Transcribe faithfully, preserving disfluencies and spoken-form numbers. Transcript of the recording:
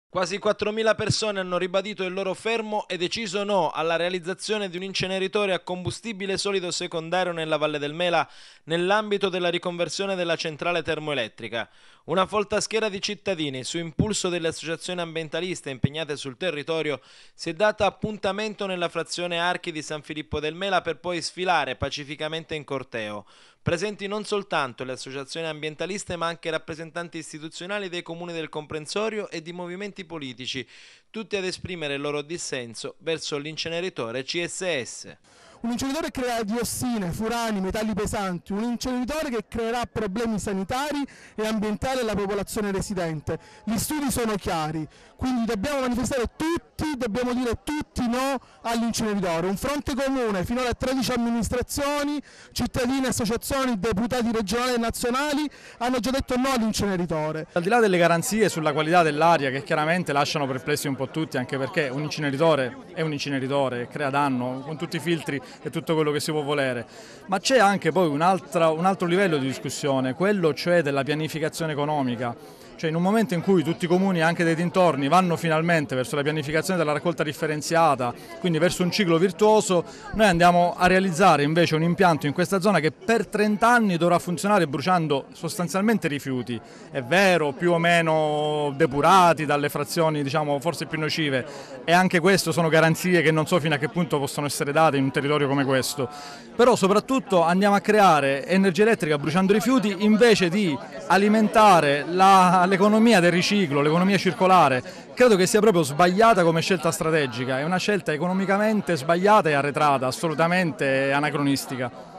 Quasi quattromila persone hanno ribadito il loro fermo e deciso no alla realizzazione di un inceneritore a combustibile solido secondario nella Valle del Mela nell'ambito della riconversione della centrale termoelettrica. Una folta schiera di cittadini, su impulso delle associazioni ambientaliste impegnate sul territorio, si è data appuntamento nella frazione Archi di San Filippo del Mela per poi sfilare pacificamente in corteo. Presenti non soltanto le associazioni ambientaliste ma anche rappresentanti istituzionali dei comuni del comprensorio e di movimenti politici, tutti ad esprimere il loro dissenso verso l'inceneritore C S S. Un inceneritore crea diossine, furani, metalli pesanti, un inceneritore che creerà problemi sanitari e ambientali alla popolazione residente. Gli studi sono chiari, quindi dobbiamo manifestare tutti, dobbiamo dire tutti no all'inceneritore. Un fronte comune, finora tredici amministrazioni, cittadini, associazioni, deputati regionali e nazionali hanno già detto no all'inceneritore. Al di là delle garanzie sulla qualità dell'aria, che chiaramente lasciano perplessi un po' tutti, anche perché un inceneritore è un inceneritore, crea danno con tutti i filtri e tutto quello che si può volere, ma c'è anche poi un altro, un altro livello di discussione, quello cioè della pianificazione economica. Cioè in un momento in cui tutti i comuni anche dei dintorni vanno finalmente verso la pianificazione della raccolta differenziata, quindi verso un ciclo virtuoso, noi andiamo a realizzare invece un impianto in questa zona che per trenta anni dovrà funzionare bruciando sostanzialmente rifiuti, è vero, più o meno depurati dalle frazioni diciamo forse più nocive, e anche questo sono garanzie che non so fino a che punto possono essere date in un territorio come questo, però soprattutto andiamo a creare energia elettrica bruciando rifiuti invece di alimentare la l'economia del riciclo, l'economia circolare. Credo che sia proprio sbagliata come scelta strategica, è una scelta economicamente sbagliata e arretrata, assolutamente anacronistica.